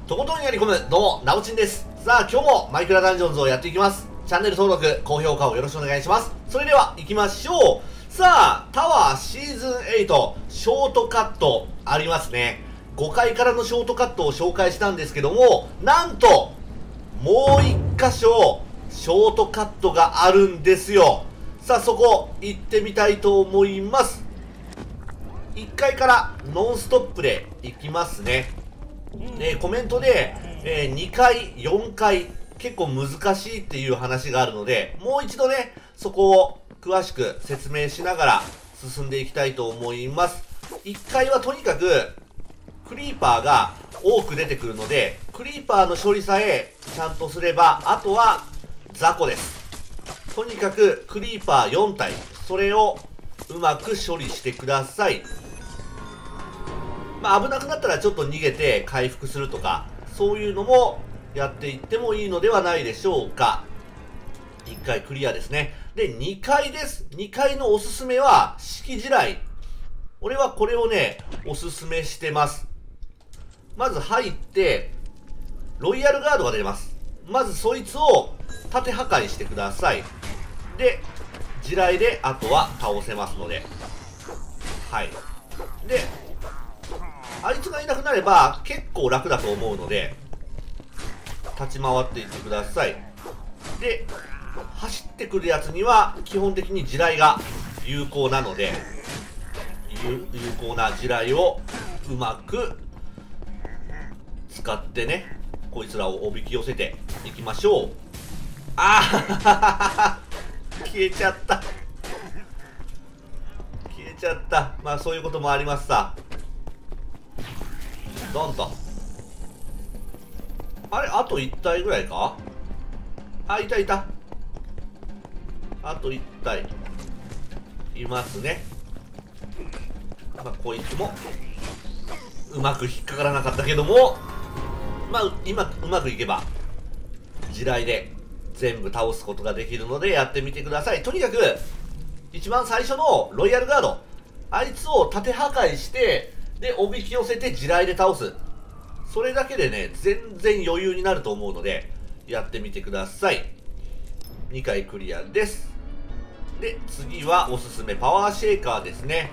とことんやり込む、どうも、なおちんです。さあ、今日もマイクラダンジョンズをやっていきます。チャンネル登録、高評価をよろしくお願いします。それでは、行きましょう。さあ、タワーシーズン8、ショートカット、ありますね。5階からのショートカットを紹介したんですけども、なんと、もう1箇所、ショートカットがあるんですよ。さあ、そこ、行ってみたいと思います。1階からノンストップで行きますね。コメントで、2階、4階、結構難しいっていう話があるので、もう一度ね、そこを詳しく説明しながら進んでいきたいと思います。1階はとにかく、クリーパーが多く出てくるので、クリーパーの処理さえちゃんとすれば、あとは雑魚です。とにかくクリーパー4体、それをうまく処理してください。危なくなったらちょっと逃げて回復するとか、そういうのもやっていってもいいのではないでしょうか。1回クリアですね。で、2階です。2階のおすすめは、式地雷。俺はこれをね、おすすめしてます。まず入って、ロイヤルガードが出ます。まずそいつを縦破壊してください。で、地雷であとは倒せますので。はい。で、あいつがいなくなれば結構楽だと思うので、立ち回っていってください。で、走ってくるやつには基本的に地雷が有効なので、有効な地雷をうまく使ってね、こいつらをおびき寄せていきましょう。あー消えちゃった。消えちゃった。まあそういうこともありますさ。ドンと。あれあと1体ぐらいか。あ、いたいた。あと1体いますね。こいつもうまく引っかからなかったけども、今うまくいけば地雷で全部倒すことができるのでやってみてください。とにかく一番最初のロイヤルガード、あいつを縦破壊してでおびき寄せて地雷で倒す。それだけでね、全然余裕になると思うのでやってみてください。2回クリアです。で、次はおすすめパワーシェーカーですね。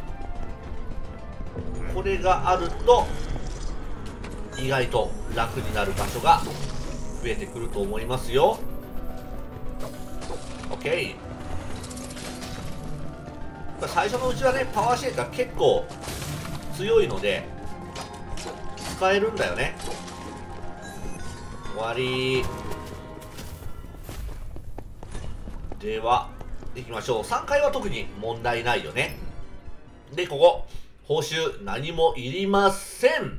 これがあると意外と楽になる場所が増えてくると思いますよ。 OK。 最初のうちはね、パワーシェーカー結構強いので使えるんだよね。終わりでは行きましょう。3階は特に問題ないよね。で、ここ報酬何もいりません。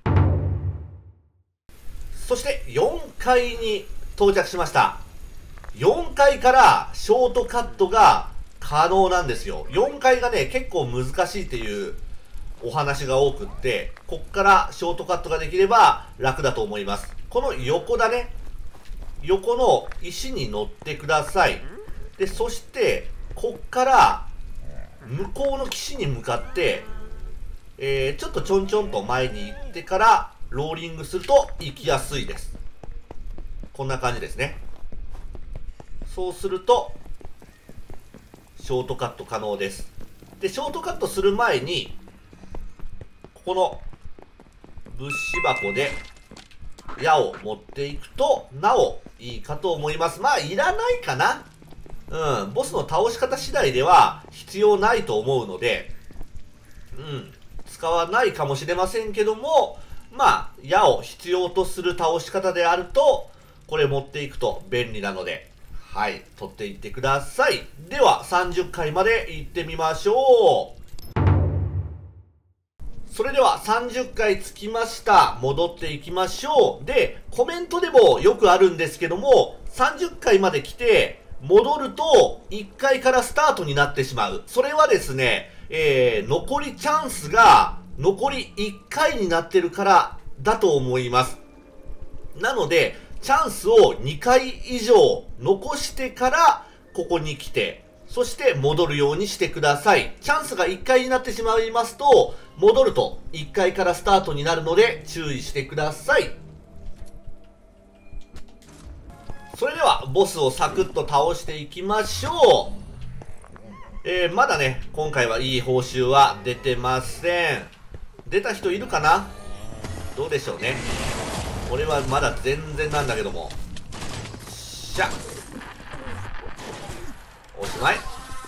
そして4階に到着しました。4階からショートカットが可能なんですよ。4階がね、結構難しいっていうお話が多くって、こっからショートカットができれば楽だと思います。この横だね。横の石に乗ってください。で、そして、こっから向こうの岸に向かって、ちょっとちょんちょんと前に行ってからローリングすると行きやすいです。こんな感じですね。そうすると、ショートカット可能です。で、ショートカットする前に、この物資箱で矢を持っていくとなおいいかと思います。いらないかな。ボスの倒し方次第では必要ないと思うので、使わないかもしれませんけども、矢を必要とする倒し方であると、これ持っていくと便利なので、はい、取っていってください。では、30回まで行ってみましょう。それでは30回つきました。戻っていきましょう。で、コメントでもよくあるんですけども、30回まで来て、戻ると1回からスタートになってしまう。それはですね、残りチャンスが残り1回になってるからだと思います。なので、チャンスを2回以上残してからここに来て、そして戻るようにしてください。チャンスが1回になってしまいますと、戻ると1回からスタートになるので注意してください。 それでは、ボスをサクッと倒していきましょう。まだね、今回はいい報酬は出てません。出た人いるかな？どうでしょうね。俺はまだ全然なんだけども。しゃ。おしまい。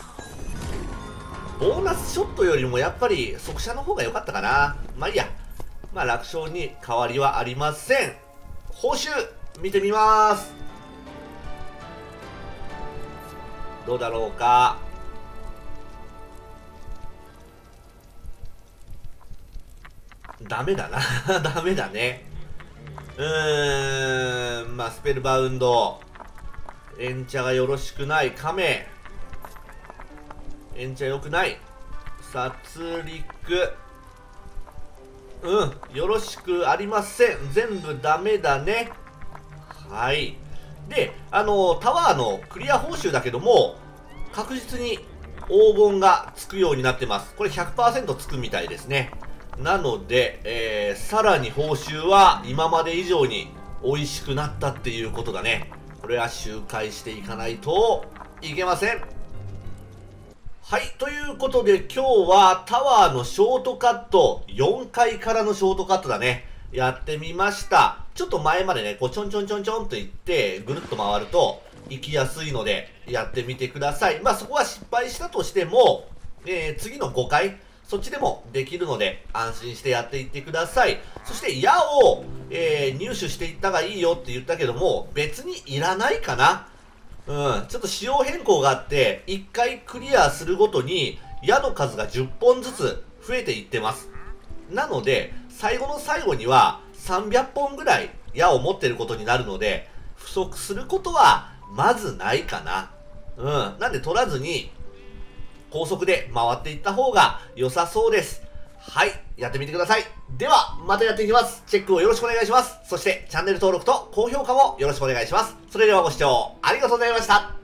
ボーナスショットよりもやっぱり速射の方が良かったかな。まあいいや。まあ楽勝に変わりはありません。報酬見てみます。どうだろうか。ダメだな。ダメだね。まあスペルバウンド。エンチャがよろしくない。カメ。エンチャ良くない。殺戮。よろしくありません。全部ダメだね。はい。で、タワーのクリア報酬だけども、確実に黄金がつくようになってます。これ 100% つくみたいですね。なので、さらに報酬は今まで以上に美味しくなったっていうことだね。これは周回していかないといけません。はい。ということで今日はタワーのショートカット、4階からのショートカットだね。やってみました。ちょっと前までね、こうちょんちょんちょんちょんといって、ぐるっと回ると行きやすいので、やってみてください。まあそこは失敗したとしても、次の5階、そっちでもできるので、安心してやっていってください。そして矢を、入手していったがいいよって言ったけども、別にいらないかな。ちょっと仕様変更があって、1回クリアするごとに、矢の数が10本ずつ増えていってます。なので、最後の最後には300本ぐらい矢を持ってることになるので、不足することはまずないかな。なんで取らずに、高速で回っていった方が良さそうです。はい、やってみてください。では、またやっていきます。チェックをよろしくお願いします。そして、チャンネル登録と高評価もよろしくお願いします。それではご視聴ありがとうございました。